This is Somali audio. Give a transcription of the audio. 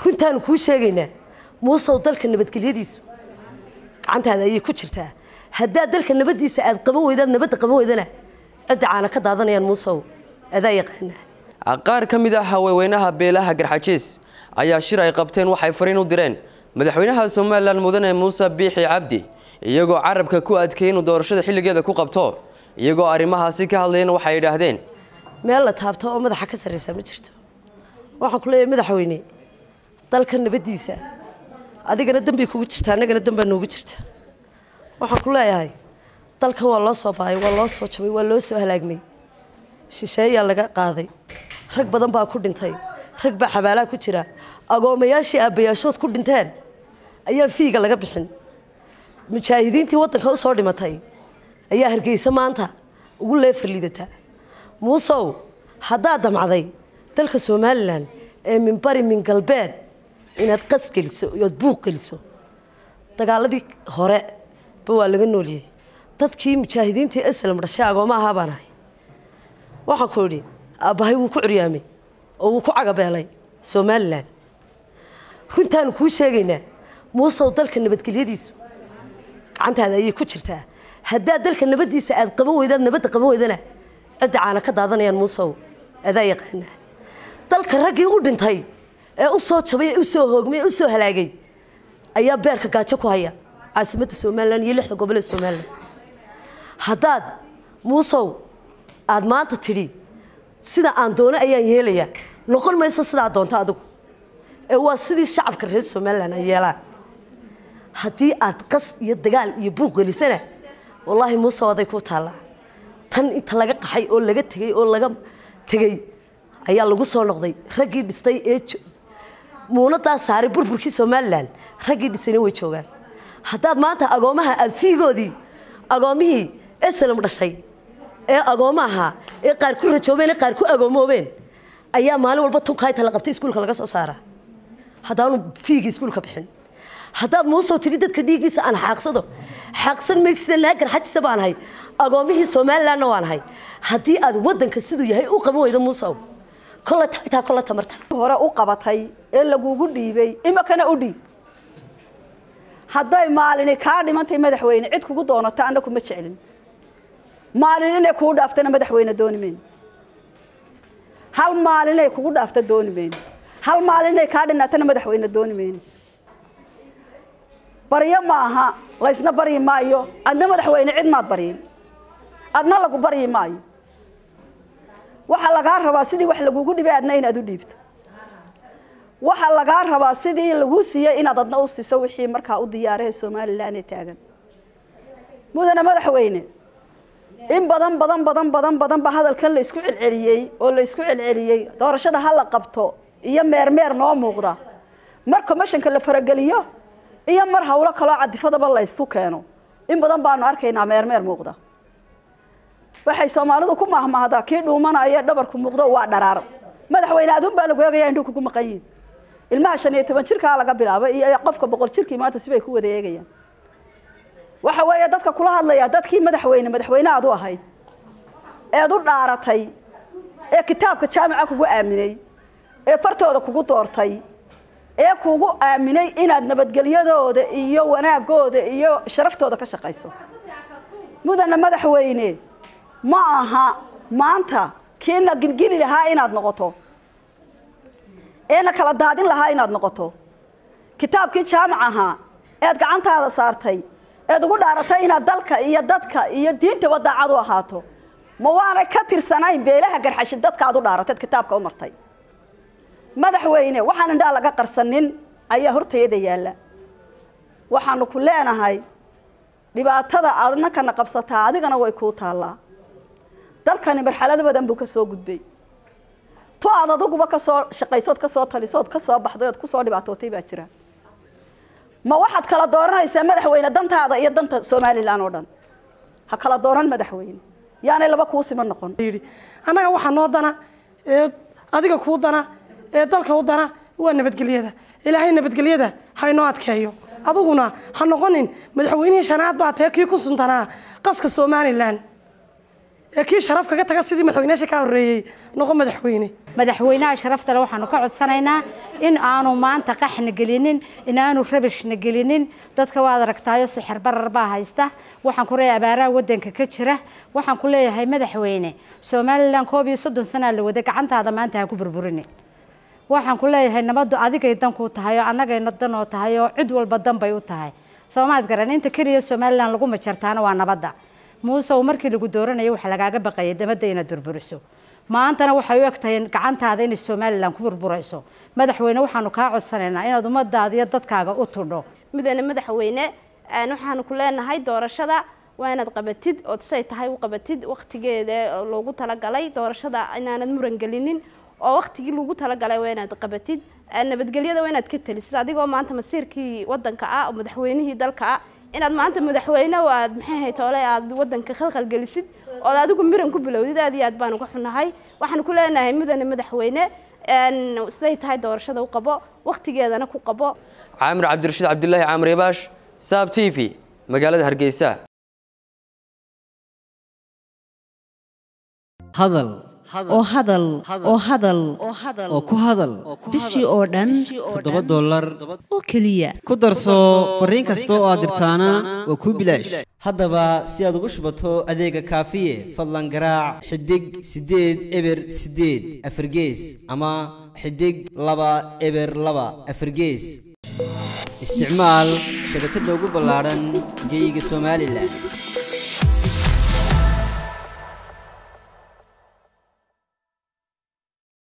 runtaan kuu sheegaynaa muusow dalka nabadgelyadiisu gacantaada ayay ku jirtaa haddaa dalka nabadiisa aad qaban weydaan nabadda qaban weydana cidda caana ka daadanayaan muusow adaa yaqaanaa qaar ka mid ah haweenweynaha beelaha Garxajiis ayaa shir ay qabteen waxay fariin u direen madaxweynaha Soomaaliland mudane Muuse Biixi Cabdi iyagoo carabka ku adkeeyay inuu doorashada xilligeeda ku qabto iyagoo arrimahaasi ka hadlayeen waxay yiraahdeen meel la taabto oo madaxa ka sareysa ma jirto waxaan ku leeyahay madaxweyne dalka nabadiisa adigana dambi kugu jirta anagana damba noogu jirta waxaan ku leeyahay dalkan waa loo soo baayay waa loo soo jabay waa loo soo halaagmay shisheeyaa laga qaaday rag badan baa ku dhintay rag baa xabaalaha ku jira agoomayaashii aabayaashood ku dhinteen ayaa fiiga laga bixin mujaahidiintii wadanka u soo dhimatay ayaa hargeysa maanta ugu leefar liidata muusow haddaa damacday dalka Soomaaliland ee min bari min galbeed inaad qas geliso iyo buuq geliso dagaaladii hore ba waa laga nooliyay dadkii mujaahidiintii aslam dhashay agooma aha baan ahay waxaan ku yiri aabahay wuu ku curyaamay oo wuu ku cagabeelay Soomaaliland runtaan kuu sheegaynaa muusow dalka nabadgelyadiisu gacantaada ayay ku jirtaa haddaa dalka nabadiisa aad qaban weydaan nabadda qaban weydana cidda caana ka daadanayaan muusow adaa yaqaanaa dalka raggii u dhintay ee u soo jabay u soo hoogmay u soo halaagay ayaa beerka gaajo ku haya caasimadda Soomaaliland iyo 6 gobol ee Soomaaliland haddaad muusow aad maanta tidhi sida aan doono ayaan yeelayaa noqon mayso sida aad doonto adigu ee waa sidii shacabka reer Soomaaliland ay yeelaan haddii aad qas iyo dagaal iyo buuq gelisana wallahi muusow aday ku taala tan inta laga qaxay oo laga tagay ayaa lagu soo noqday raggii dhistay ee muunada saaray burburkii Soomaaliland raggii dhisay way joogaan haddaad maanta agoomaha aad fiigoodii agoomihii aslam dhashay ee agoomaha ee qaar ku rajoobeen qaar ku agoomoobeen ayaa maalin walba tunkaayta la qabtay iskuulka laga soo saaraa haddaanu fiigi iskuulka bixin haddaad muusow tiri dadka dhiigiisa aan xaaqsan may sida la Garxajiis baan ahay agoomihii Soomaaliland waan ahay haddii aad wadanka sidoo yahay u qaban weydo muusow kala tagtaa kala tamarta hore u qabatay ee lagugu dhiibay imakana u dhiib hadday maalin ka dhimantay madaxweyne cid kugu doonata anaku ma jecelin maalin inay kugu dhaaftana madaxweyne doonimeen hal maalin ay kugu dhaafta doonimeen hal maalin ay ka dhinatana madaxweyne doonimeen bariya ma aha la isna bari maayo adna madaxweyne cid maad bariin adna lagu bari maayo waxa laga rabaa sidii wax lagugu dhibay adna inaad u dhiibto waxa laga rabaa sidii lagu siiyay inaad adna u siiso wixii markaa u diyaaray Soomaaliland ee taagan mudana madaxweyne in badan ba hadalkan la isku celceliyay oo la isku celceliyay doorashada hal la qabto iyo meermeer noo muuqda marka mashanka la faragaliyo iyo mar hawlo kala cadifadaba la isku keeno in badan baanu arkaynaa meermeer muuqda waxay Soomaalidu ku mahmaahda kii dhuumanaya dhabarku muuqdo waa dharaar madaxweyne aduun baa lagu eegaya indhu ku maqayin ilmaha 15 jirka laga bilaabo iyo qofka 100 jirkii maanta sibay ku wada eegayaan waxa weeye dadka kula hadlaya dadkii madaxweyne aad u ahayd ee u dhaaratay ee kitaabka jaamaca kugu aaminay ee fartooda kugu doortay ee kugu aaminay inaad nabadgelyadooda iyo wanaagooda iyo sharaftooda ka shaqeyso mudana madaxweyne ma aha maanta kiina gilgili lahaa inaad noqoto eena kala daadin lahaa inaad noqoto kitaabkii jaamacaha ee gacantaada saartay ee ugu dhaaratay inaad dalka iyo dadka iyo diinta wadaacad u ahaato ma waana ka tirsanayn beelaha Garxajiis dadka aad u dhaaratay kitaabka u martay madaxweyne waxaan indhaa laga qarsanin ayaa horteeda yaala waxaanu ku leenahay dhibaatada aadna kana qabsataa adigana way ku taalaa dalkani marxalado badan buu ka soo gudbay to aad aduguba ka soo shaqaysood ka soo talisood ka soo baxday ku soo dhibaatootay baa jira ma waxaad kala dooranaysaa madaxweyne dantaada iyo danta Soomaaliland oo dhan ha kala dooran madaxweyne yaanay laba ku siman noqon anaga waxa noo dana ee adiga ku dana ee dalka u dana waa nabadgelyada ilaahay nabadgelyada haynoo adkeeyo aduguna ha noqonin madaxweynaha shanaad baa tahay kii ku suntanaa qaska Soomaaliland kii sharaf kaga taga sidii madaxweynaha ka horeeyay noqon madaxweynaha sharafta leh waxaanu ka codsanaynaa in aanu maanta qaxna gelinin in aanu rabashna gelinin dadka waad aragtaayo sixir barar baa haysta waxaan ku leeyahay abaaraha wadanka ka jira waxaan ku leeyahay madaxweyne Soomaaliland 30 sano la wada gacantaada maanta ha ku burburin waxaan ku leeyahay nabadu adigay dan ku tahay oo anagayna dan oo tahay oo cid walba dan bay u tahay Soomaad garan inta kaliya Soomaaliland lagu ma jartaana waa nabada muuse markii lagu dooranayo waxa lagaaga baqayay dabada inaad burburiso maantana waxay u egtahay gacantaada in Soomaaliland ku burburayso madaxweyne waxaanu ka codsanaynaa inaad ummadaada iyo dadkaaga u tudho madaxweyne waxaanu ku leenahay doorashada waa inaad qabatid oo say tahay u qabatid waqtigeeda loogu talagalay doorashada inaanad muran gelinin oo waqtigii loogu talagalay waa inaad qabatid nabadgelyada waa inaad ka talisid adigoo maanta masiirkii wadanka ah oo madaxweynihii dalka ah inaad maanta madaxweyne aad maxay toolay aad wadanka khalkhal gelisid oo adigu miran ku bilowdid aad iyo aad baan uga xunahay waxaan ku leenahay madaxweyne say tahay doorashada u qabo waqtigeedana ku qabo Caamir Cabdirashiid Cabdullaahi Caamir Yabaash Saab TV magaalada Hargeysa hadal oo ku hadal bishii oo dhan $7 oo kaliya ku darso fariin kasta oo aad dirtaana waa ku bilaash haddaba si aad ugu shubato adeega kaafiye fadlan garaac xidig 8 eber 8 afargees ama xidig 2 eber 2 afargees isticmaal shabakada ugu ballaaran geyga Soomaaliland